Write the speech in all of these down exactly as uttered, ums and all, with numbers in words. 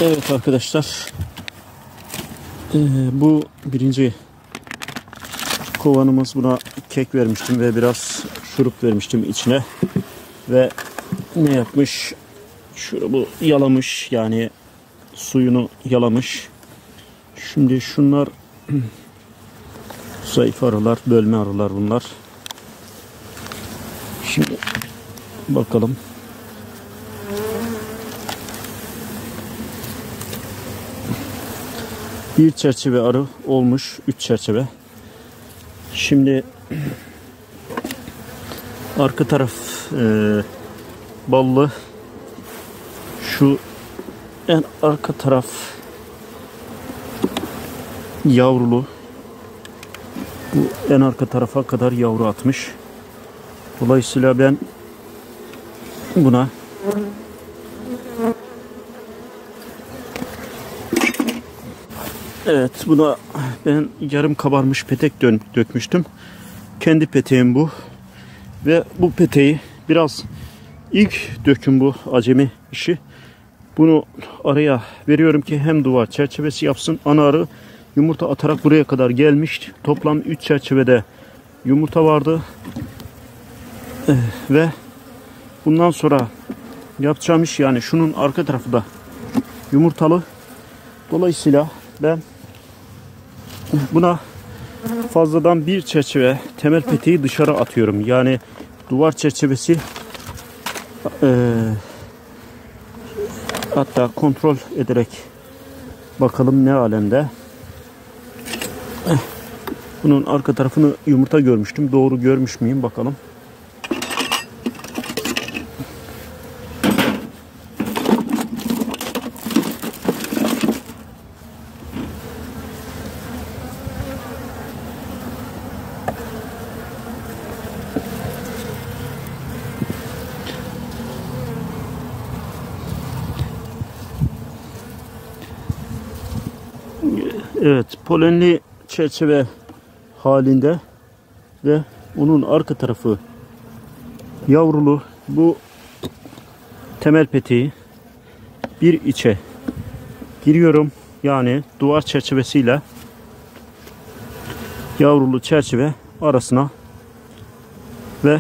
Evet arkadaşlar, ee, bu birinci kovanımız. Buna kek vermiştim ve biraz şurup vermiştim içine ve ne yapmış? Şurubu yalamış, yani suyunu yalamış. Şimdi şunlar zayıf arılar, bölme arılar bunlar. Şimdi bakalım. Bir çerçeve arı olmuş, üç çerçeve. Şimdi arka taraf e, ballı. Şu en arka taraf yavrulu. Bu en arka tarafa kadar yavru atmış. Dolayısıyla ben buna evet buna ben yarım kabarmış petek dökmüştüm. Kendi peteğim bu. Ve bu peteği biraz ilk döküm, bu acemi işi. Bunu araya veriyorum ki hem duvar çerçevesi yapsın. Ana arı yumurta atarak buraya kadar gelmiş. Toplam üç çerçevede yumurta vardı. Ee, ve bundan sonra yapacağım iş, yani şunun arka tarafı da yumurtalı. Dolayısıyla ben buna fazladan bir çerçeve temel peteği dışarı atıyorum. Yani duvar çerçevesi e, hatta kontrol ederek bakalım ne alemde. Bunun arka tarafını yumurta görmüştüm. Doğru görmüş müyüm bakalım. Evet, polenli çerçeve halinde ve onun arka tarafı yavrulu. Bu temel peteği bir içe giriyorum. Yani duvar çerçevesiyle yavrulu çerçeve arasına ve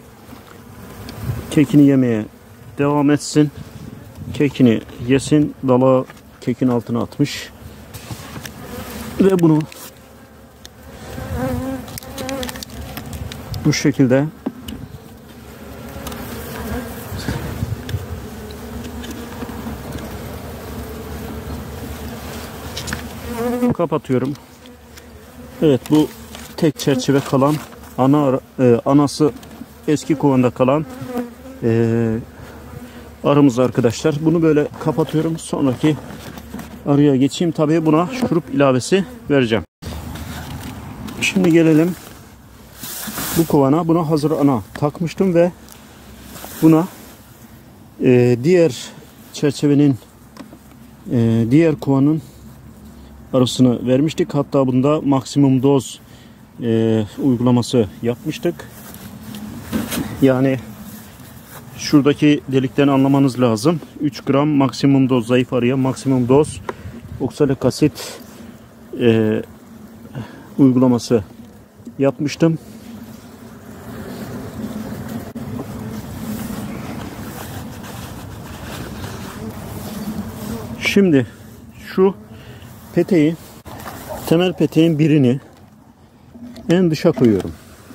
kekini yemeye devam etsin. Kekini yesin. Dala kekin altına atmış. Ve bunu bu şekilde kapatıyorum. Evet, bu tek çerçeve kalan ana e, anası eski kovanda kalan e, arımız arkadaşlar. Bunu böyle kapatıyorum. Sonraki arıya geçeyim. Tabii buna şurup ilavesi vereceğim. Şimdi gelelim bu kovana. Buna hazır ana takmıştım ve buna e, diğer çerçevenin e, diğer kovanın arasını vermiştik. Hatta bunda maksimum doz e, uygulaması yapmıştık. Yani şuradaki delikten anlamanız lazım. üç gram maksimum doz, zayıf arıya maksimum doz oksalik asit e, uygulaması yapmıştım. Şimdi şu peteği, temel peteğin birini en dışa koyuyorum.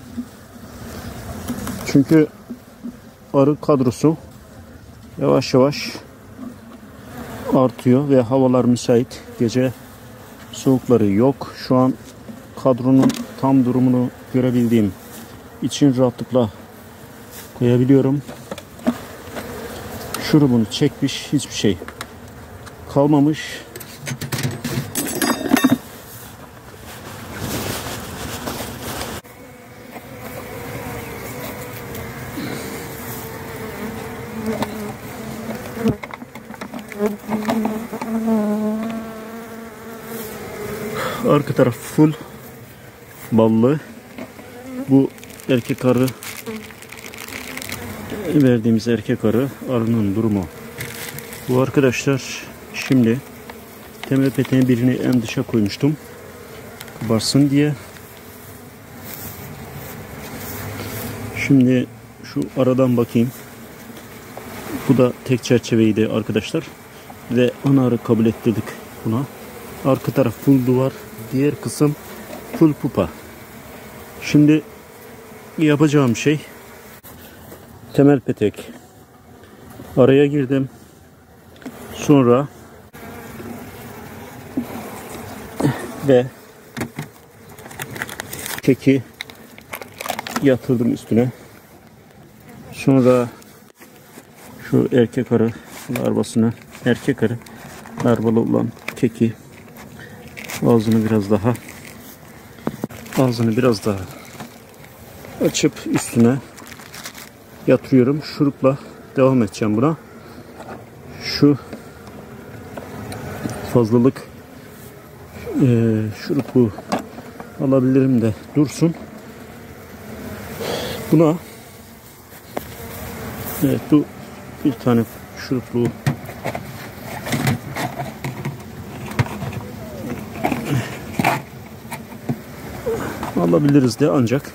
Çünkü arı kadrosu yavaş yavaş artıyor ve havalar müsait. Gece soğukları yok. Şu an kadronun tam durumunu görebildiğim için rahatlıkla koyabiliyorum. Şurubunu çekmiş, hiçbir şey kalmamış. Arka taraf full ballı. Bu erkek arı, verdiğimiz erkek arı, arının durumu bu arkadaşlar. Şimdi temel peteğin birini en dışa koymuştum. Kabarsın diye. Şimdi şu aradan bakayım. Bu da tek çerçeveydi arkadaşlar. Ve anarı kabul ettirdik buna. Arka taraf full duvar. Diğer kısım full pupa. Şimdi yapacağım şey temel petek. Araya girdim. Sonra ve keki yatırdım üstüne. Sonra şu erkek arı larvasını, erkek arı larvalı olan keki ağzını biraz daha ağzını biraz daha açıp üstüne yatırıyorum. Şurupla devam edeceğim buna. Şu fazlalık e, şurupu alabilirim de dursun. Buna evet bu bir tane şuruplu alabiliriz de ancak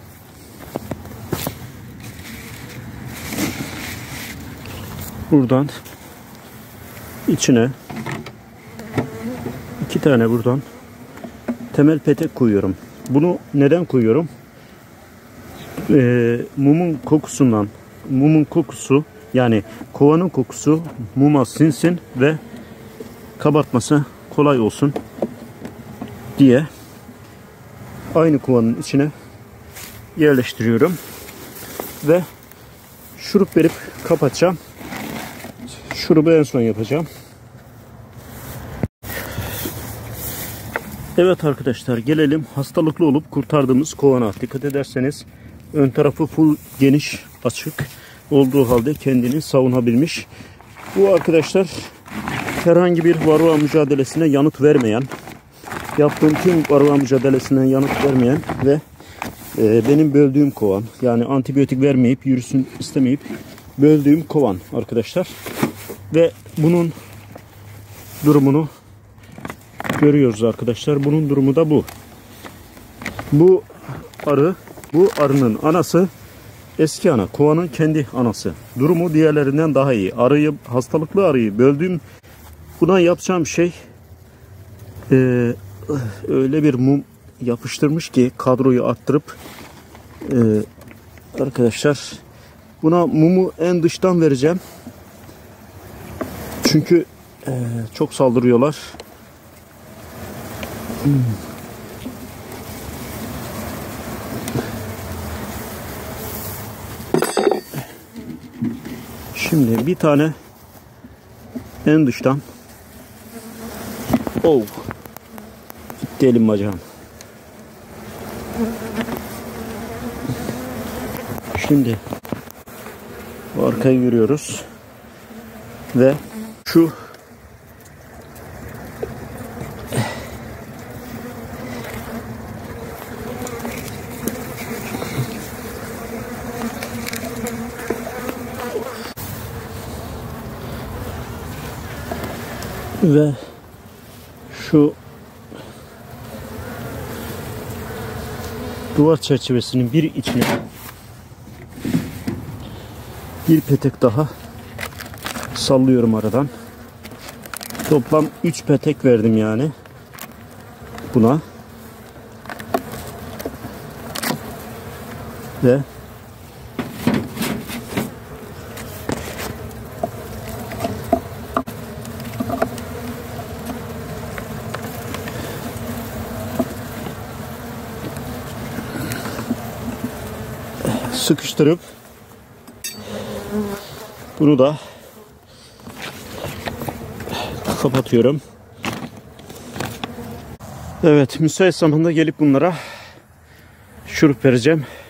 buradan içine iki tane buradan temel petek koyuyorum. Bunu neden koyuyorum? Ee, mumun kokusundan, mumun kokusu yani kovanın kokusu muma sinsin ve kabartması kolay olsun diye aynı kovanın içine yerleştiriyorum ve şurup verip kapatacağım. Şurubu en son yapacağım. Evet arkadaşlar, gelelim hastalıklı olup kurtardığımız kovana. Dikkat ederseniz ön tarafı full geniş açık olduğu halde kendini savunabilmiş. Bu arkadaşlar herhangi bir varroa mücadelesine yanıt vermeyen, yaptığım tüm varroa mücadelesine yanıt vermeyen ve e, benim böldüğüm kovan. Yani antibiyotik vermeyip, yürüsün istemeyip böldüğüm kovan arkadaşlar. Ve bunun durumunu görüyoruz arkadaşlar. Bunun durumu da bu. Bu arı, bu arının anası eski ana, kovanın kendi anası. Durumu diğerlerinden daha iyi. Arıyı, hastalıklı arıyı böldüğüm, buna yapacağım şey e, öyle bir mum yapıştırmış ki kadroyu arttırıp e, arkadaşlar buna mumu en dıştan vereceğim. Çünkü e, çok saldırıyorlar. Hmm. Şimdi bir tane en dıştan oh gitti elim bacağım. Şimdi bu arkayı görüyoruz ve şu ve şu duvar çerçevesinin bir içine bir petek daha sallıyorum aradan. Toplam üç petek verdim yani buna. Ve sıkıştırıp bunu da kapatıyorum. Evet, müsait zamanda gelip bunlara şurup vereceğim.